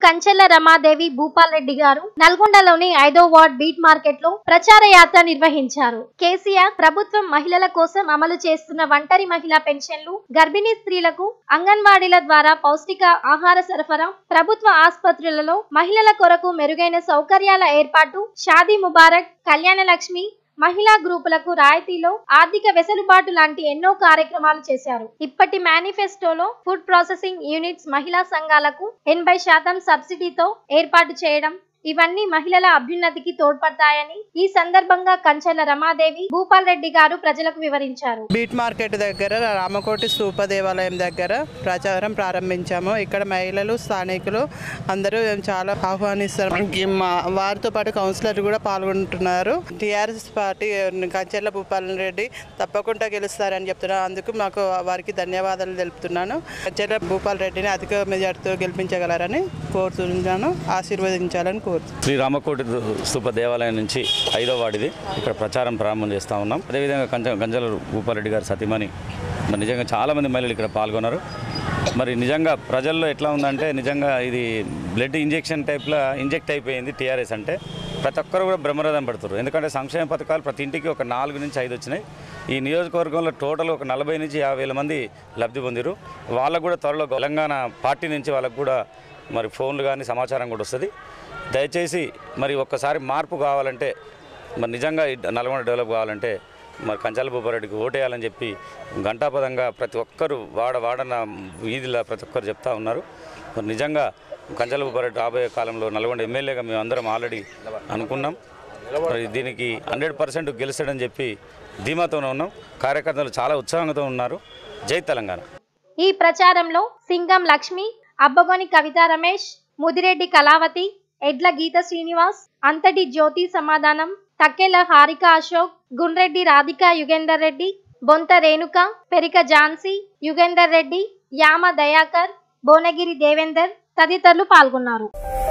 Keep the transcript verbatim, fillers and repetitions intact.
కంచెల రమాదేవి భూపాల్ రెడ్డి గారు నల్గొండలోని ఐదో ward beat market లో ప్రచార యాత్ర నిర్వహించారు. కేసీఆర్ ప్రభుత్వం మహిళల కోసం అమలు చేస్తున్న ఒంటరి మహిళా పెన్షన్లు, గర్భిణీ స్త్రీలకు అంగన్వాడీల ద్వారా పౌష్టిక ఆహార సరఫరా, ప్రభుత్వ ఆసుపత్రులలో మహిళల కొరకు మెరుగైన సౌకర్యాల ఏర్పాటు, షాదీ ముబారక్, కళ్యాణ లక్ష్మి, మహిళా గ్రూపులకు రాయితీలో ఆర్థిక వెసులుబాటు లాంటి ఎన్నో కార్యక్రమాలు చేశారు. ఇప్పటి మేనిఫెస్టోలో ఫుడ్ ప్రాసెసింగ్ యూనిట్స్ మహిళా సంఘాలకు ఎనభై శాతం సబ్సిడీతో ఏర్పాటు చేయడం, ఇవన్నీ మహిళల అభ్యున్నతికి తోడ్పడతాయని ఈ సందర్భంగా కంచెల రమాదేవి భూపాల్ రెడ్డి గారు ప్రజలకు వివరించారు. బీట్ మార్కెట్ దగ్గర రామకోటి స్తూప దేవాలయం దగ్గర ప్రచారం ప్రారంభించాము. ఇక్కడ మహిళలు, స్థానికులు అందరూ చాలా ఆహ్వానిస్తారు. వారితో పాటు కౌన్సిలర్ కూడా పాల్గొంటున్నారు. టీఆర్ఎస్ పార్టీ కంచెల భూపాల్ రెడ్డి తప్పకుండా గెలుస్తారని చెప్తున్నారు. అందుకు మాకు వారికి ధన్యవాదాలు తెలుపుతున్నాను. కంచెల భూపాల్ రెడ్డిని అధిక మెజార్టీతో గెలిపించగలరని కోరుతున్నాను. ఆశీర్వదించాలని కోరుతున్నాను. శ్రీ రామకోటి స్తూప దేవాలయం నుంచి ఐదో వార్డుది ఇక్కడ ప్రచారం ప్రారంభం చేస్తూ ఉన్నాం. అదేవిధంగా కంచె కంచెల భూపాల్ రెడ్డి గారి సతీమణి మరి నిజంగా చాలామంది మహిళలు ఇక్కడ పాల్గొన్నారు. మరి నిజంగా ప్రజల్లో ఎట్లా ఉందంటే నిజంగా ఇది బ్లడ్ ఇంజెక్షన్ టైప్లో ఇంజెక్ట్ అయిపోయింది టీఆర్ఎస్ అంటే. ప్రతి ఒక్కరు కూడా బ్రహ్మరథం పడుతున్నారు. ఎందుకంటే సంక్షేమ పథకాలు ప్రతి ఇంటికి ఒక నాలుగు నుంచి ఐదు వచ్చినాయి. ఈ నియోజకవర్గంలో టోటల్ ఒక నలభై నుంచి యాభై వేల మంది లబ్ధి పొందిరు. వాళ్ళకు కూడా త్వరలో తెలంగాణ పార్టీ నుంచి వాళ్ళకు కూడా మరి ఫోన్లు కానీ సమాచారం కూడా వస్తుంది. దయచేసి మరి ఒక్కసారి మార్పు కావాలంటే, మరి నిజంగా నల్గొండ డెవలప్ కావాలంటే మరి కంచెల భూపాల్ రెడ్డికి ఓటేయాలని చెప్పి గంటాపదంగా ప్రతి ఒక్కరు వాడ వాడన వీధిలో ప్రతి ఒక్కరు చెప్తా ఉన్నారు. మరి నిజంగా కంచెల భూపాల్ రెడ్డి రాబోయే కాలంలో నల్గొండ ఎమ్మెల్యేగా మేము అందరం ఆల్రెడీ అనుకున్నాం. మరి దీనికి హండ్రెడ్ పర్సెంట్ గెలుస్తాడని చెప్పి ధీమాతోనే ఉన్నాం. కార్యకర్తలు చాలా ఉత్సాహంతో ఉన్నారు. జై తెలంగాణ. ఈ ప్రచారంలో సింగం లక్ష్మి, అబ్బగోని కవిత రమేష్, ముదిరెడ్డి కళావతి, ఎడ్ల గీత శ్రీనివాస్, అంతటి జ్యోతి సమాధానం, తక్కెల హారిక అశోక్, గుండ్రెడ్డి రాధిక యుగేందర్ రెడ్డి, బొంత రేణుక, పెరిక ఝాన్సీ, యుగేందర్ రెడ్డి, యామ దయాకర్, భువనగిరి దేవేందర్ తదితరులు పాల్గొన్నారు.